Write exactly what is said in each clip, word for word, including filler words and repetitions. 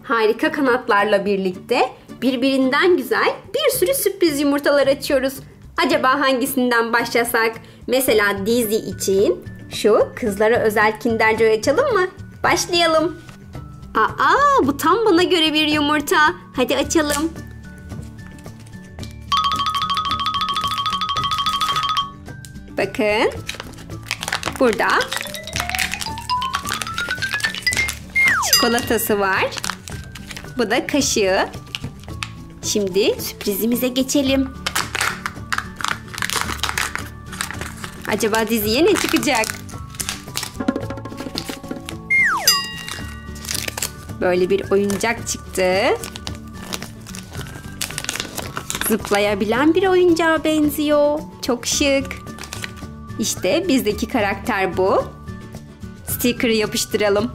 harika kanatlarla birlikte birbirinden güzel bir sürü sürpriz yumurtalar açıyoruz. Acaba hangisinden başlasak? Mesela Dizi için şu kızlara özel Kinder Joy açalım mı? Başlayalım. Aa, bu tam bana göre bir yumurta. Hadi açalım. Bakın. Burada çikolatası var. Bu da kaşığı. Şimdi sürprizimize geçelim. Acaba Dizi'ye ne çıkacak? Böyle bir oyuncak çıktı. Zıplayabilen bir oyuncağa benziyor. Çok şık. İşte bizdeki karakter bu. Sticker'ı yapıştıralım.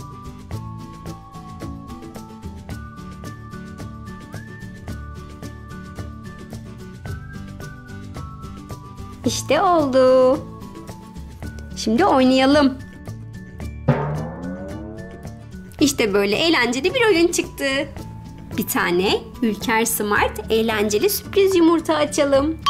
İşte oldu. Şimdi oynayalım. İşte böyle eğlenceli bir oyun çıktı. Bir tane Ülker Smart eğlenceli sürpriz yumurta açalım.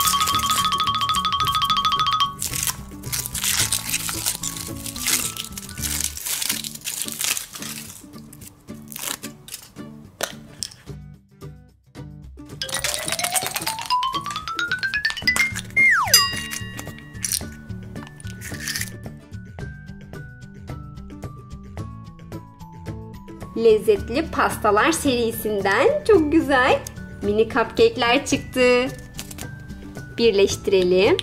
Lezzetli pastalar serisinden çok güzel mini cupcake'ler çıktı. Birleştirelim.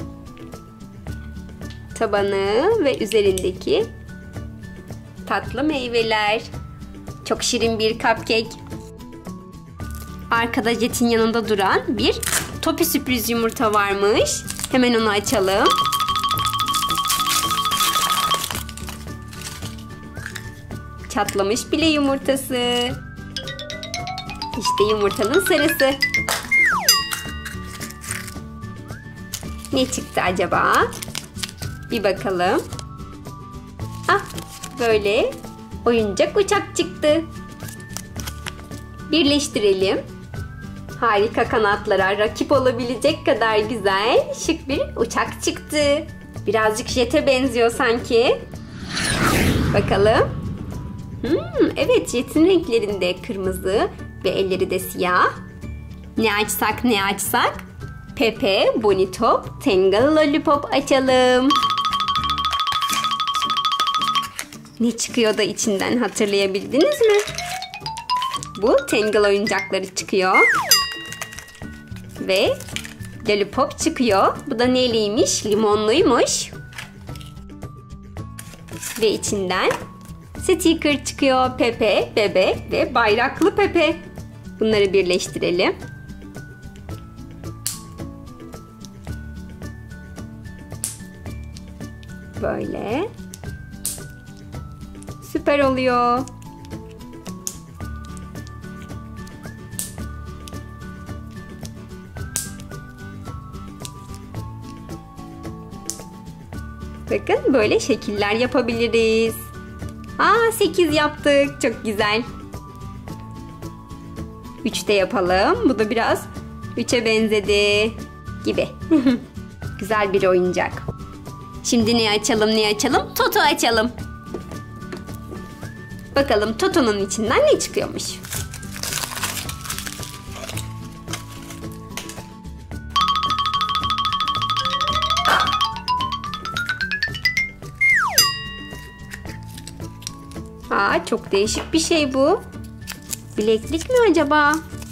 Tabanı ve üzerindeki tatlı meyveler. Çok şirin bir cupcake. Arkada Jet'in yanında duran bir Topi sürpriz yumurta varmış. Hemen onu açalım. Çatlamış bile yumurtası. İşte yumurtanın sarısı. Ne çıktı acaba? Bir bakalım. Ah, böyle oyuncak uçak çıktı. Birleştirelim. Harika kanatlara rakip olabilecek kadar güzel, şık bir uçak çıktı. Birazcık jete benziyor sanki. Bakalım. Hmm, evet, Jet'in renklerinde kırmızı ve elleri de siyah. Ne açsak ne açsak? Pepe, Bunny Top, Tangle Lollipop açalım. Ne çıkıyor da içinden, hatırlayabildiniz mi? Bu Tangle oyuncakları çıkıyor. Ve Lollipop çıkıyor. Bu da neliymiş? Limonluymuş. Ve içinden sticker çıkıyor. Pepe, Bebe ve bayraklı Pepe. Bunları birleştirelim. Böyle. Süper oluyor. Bakın, böyle şekiller yapabiliriz. Aa, sekiz yaptık. Çok güzel. üç de yapalım. Bu da biraz üçe benzedi gibi. Güzel bir oyuncak. Şimdi ne açalım ne açalım? Toto açalım. Bakalım Toto'nun içinden ne çıkıyormuş? Aa, çok değişik bir şey bu. Bileklik mi acaba?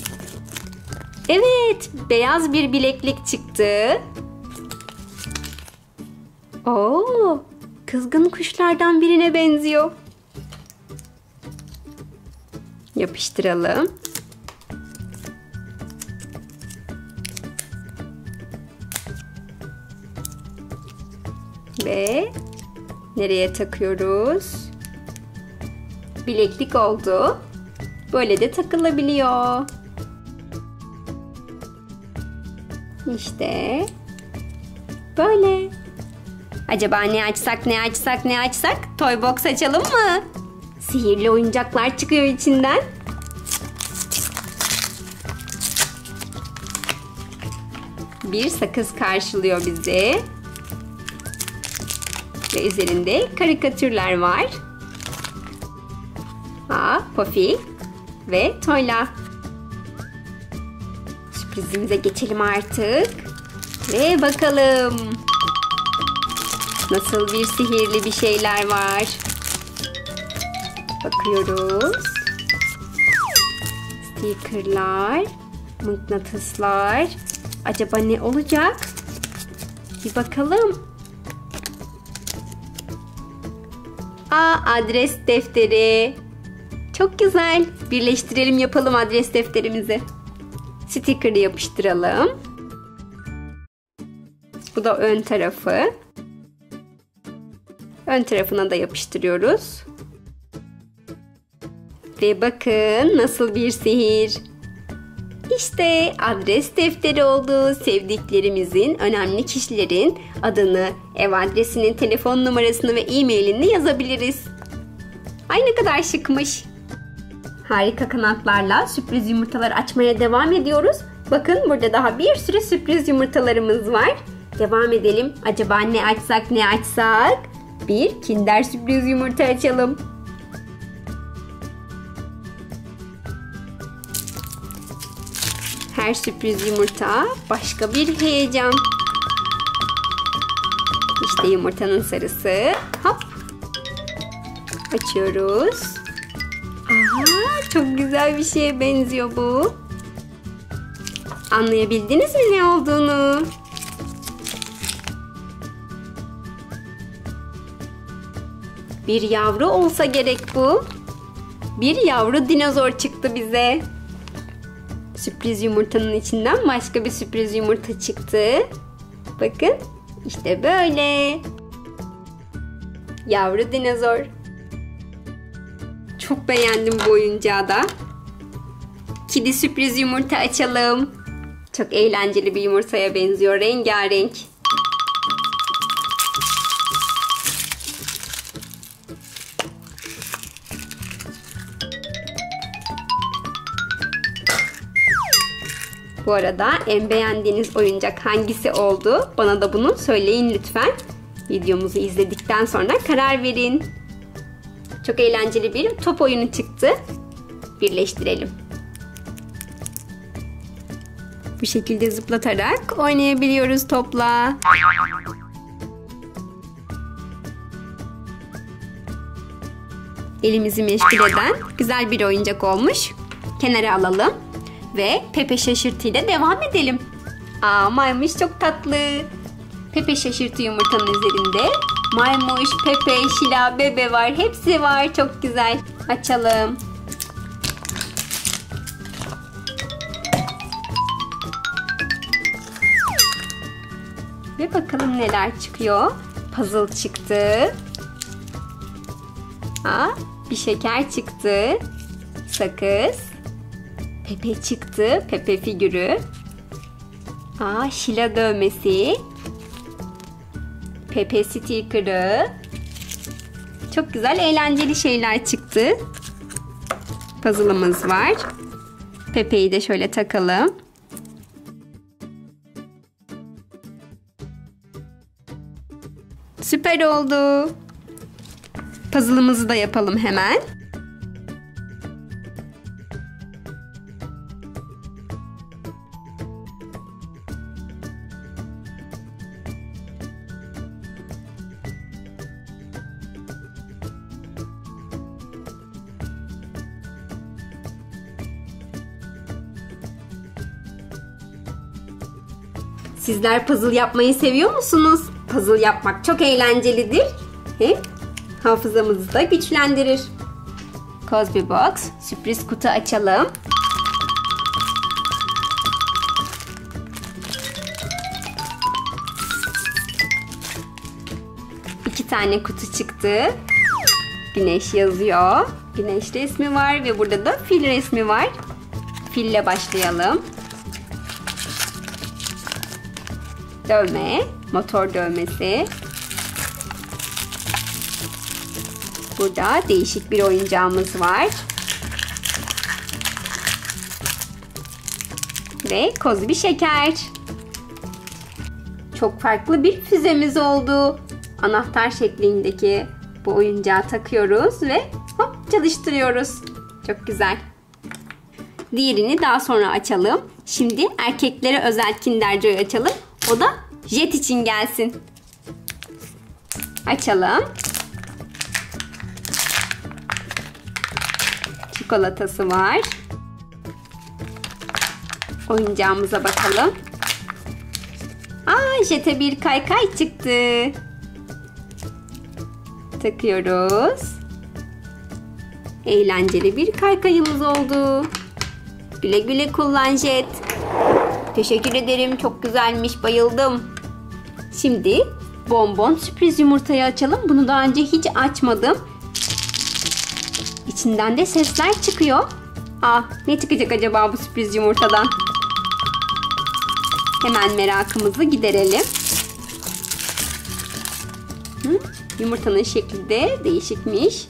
Evet, beyaz bir bileklik çıktı. Oo, kızgın kuşlardan birine benziyor. Yapıştıralım. Ve nereye takıyoruz? Bileklik oldu. Böyle de takılabiliyor. İşte böyle. Acaba ne açsak ne açsak ne açsak? Toy box açalım mı? Sihirli oyuncaklar çıkıyor içinden. Bir sakız karşılıyor bizi. Ve üzerinde karikatürler var. Aa, Pofi ve Toyla. Sürprizimize geçelim artık. Ve bakalım. Nasıl bir sihirli bir şeyler var. Bakıyoruz. Stickerlar, mıknatıslar. Acaba ne olacak? Bir bakalım. Aa, adres defteri. Çok güzel. Birleştirelim, yapalım adres defterimizi. Sticker'ı yapıştıralım. Bu da ön tarafı. Ön tarafına da yapıştırıyoruz. Ve bakın nasıl bir sihir. İşte adres defteri oldu. Sevdiklerimizin, önemli kişilerin adını, ev adresini, telefon numarasını ve e-mailini yazabiliriz. Ay ne kadar şıkmış. Harika kanatlarla sürpriz yumurtalar açmaya devam ediyoruz. Bakın burada daha bir sürü sürpriz yumurtalarımız var. Devam edelim. Acaba ne açsak ne açsak? Bir Kinder sürpriz yumurta açalım. Her sürpriz yumurta başka bir heyecan. İşte yumurtanın sarısı. Hop. Açıyoruz. Aha, çok güzel bir şeye benziyor bu. Anlayabildiniz mi ne olduğunu? Bir yavru olsa gerek bu. Bir yavru dinozor çıktı bize. Sürpriz yumurtanın içinden başka bir sürpriz yumurta çıktı. Bakın işte böyle. Yavru dinozor. Çok beğendim bu oyuncağı da. Kedi sürpriz yumurta açalım. Çok eğlenceli bir yumurtaya benziyor. Rengarenk. Bu arada en beğendiğiniz oyuncak hangisi oldu? Bana da bunu söyleyin lütfen. Videomuzu izledikten sonra karar verin. Çok eğlenceli bir top oyunu çıktı. Birleştirelim. Bu şekilde zıplatarak oynayabiliyoruz topla. Elimizi meşgul eden güzel bir oyuncak olmuş. Kenara alalım. Ve Pepe şaşırtı ile devam edelim. Aa, maymuş çok tatlı. Pepe şaşırtı yumurtanın üzerinde. Maymuş, Pepe, Şila, Bebe var. Hepsi var. Çok güzel. Açalım. Ve bakalım neler çıkıyor. Puzzle çıktı. Aa, bir şeker çıktı. Sakız. Pepe çıktı. Pepe figürü. Aa, Şila dövmesi. Pepe sticker'ı. Çok güzel eğlenceli şeyler çıktı. Puzzle'ımız var. Pepe'yi de şöyle takalım. Süper oldu. Puzzle'ımızı da yapalım hemen. Sizler puzzle yapmayı seviyor musunuz? Puzzle yapmak çok eğlencelidir. Hem hafızamızı da güçlendirir. Cosby Box, sürpriz kutu açalım. İki tane kutu çıktı. Güneş yazıyor. Güneş resmi var ve burada da fil resmi var. Fille başlayalım. Dövme, motor dövmesi. Burada değişik bir oyuncağımız var. Ve Kozbi şeker. Çok farklı bir füzemiz oldu. Anahtar şeklindeki bu oyuncağı takıyoruz ve hop çalıştırıyoruz. Çok güzel. Diğerini daha sonra açalım. Şimdi erkeklere özel Kinder Joy açalım. O da Jet için gelsin. Açalım. Çikolatası var. Oyuncağımıza bakalım. Aa, Jet'e bir kaykay çıktı. Takıyoruz. Eğlenceli bir kaykayımız oldu. Güle güle kullan Jet. Teşekkür ederim. Çok güzelmiş. Bayıldım. Şimdi bonbon sürpriz yumurtayı açalım. Bunu daha önce hiç açmadım. İçinden de sesler çıkıyor. Aa, ne çıkacak acaba bu sürpriz yumurtadan? Hemen merakımızı giderelim. Hı? Yumurtanın şekli de değişikmiş.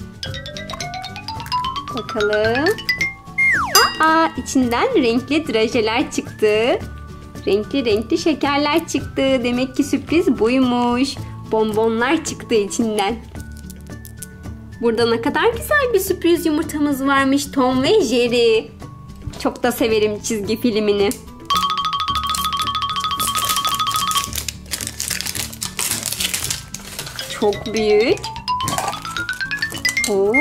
Bakalım. Aa, içinden renkli drajeler çıktı. Renkli renkli şekerler çıktı. Demek ki sürpriz buymuş. Bonbonlar çıktı içinden. Burada ne kadar güzel bir sürpriz yumurtamız varmış. Tom ve Jerry. Çok da severim çizgi filmini. Çok büyük. Oo.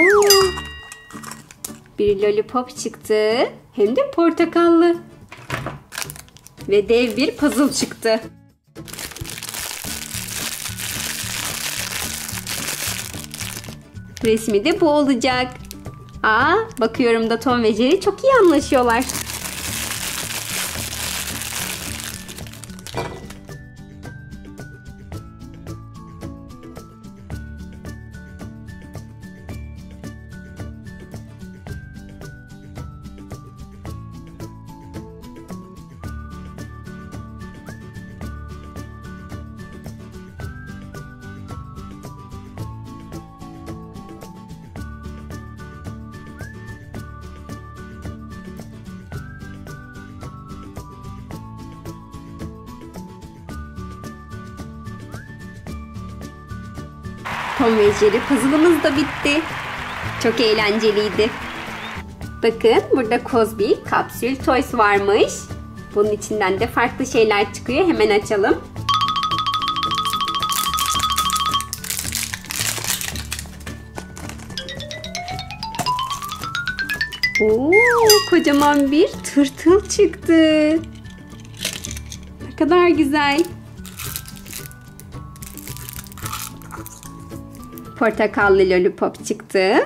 Bir lollipop çıktı. Hem de portakallı. Ve dev bir puzzle çıktı. Resmi de bu olacak. Aa, bakıyorum da Tom ve Jerry çok iyi anlaşıyorlar. Tom ve Jerry puzzle'ımız da bitti. Çok eğlenceliydi. Bakın burada Kozbi kapsül toys varmış. Bunun içinden de farklı şeyler çıkıyor. Hemen açalım. Oo, kocaman bir tırtıl çıktı. Ne kadar güzel. Portakallı lollipop çıktı.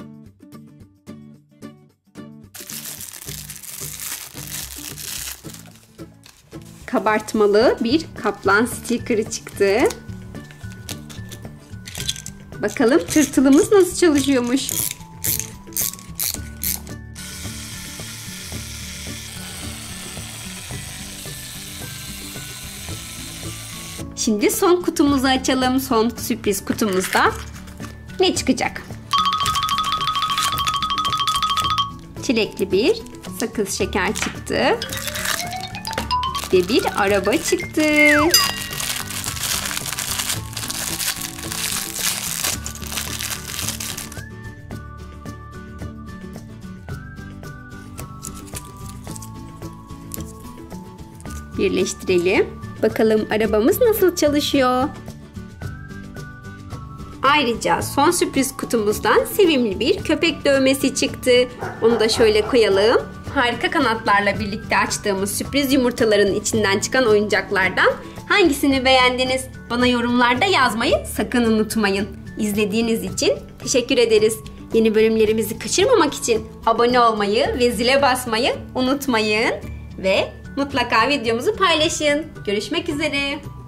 Kabartmalı bir kaplan sticker'ı çıktı. Bakalım tırtılımız nasıl çalışıyormuş. Şimdi son kutumuzu açalım. Son sürpriz kutumuzda ne çıkacak? Çilekli bir sakız şeker çıktı. Ve bir araba çıktı. Birleştirelim. Bakalım arabamız nasıl çalışıyor? Ayrıca son sürpriz kutumuzdan sevimli bir köpek dövmesi çıktı. Onu da şöyle koyalım. Harika kanatlarla birlikte açtığımız sürpriz yumurtaların içinden çıkan oyuncaklardan hangisini beğendiniz? Bana yorumlarda yazmayı sakın unutmayın. İzlediğiniz için teşekkür ederiz. Yeni bölümlerimizi kaçırmamak için abone olmayı ve zile basmayı unutmayın. Ve mutlaka videomuzu paylaşın. Görüşmek üzere.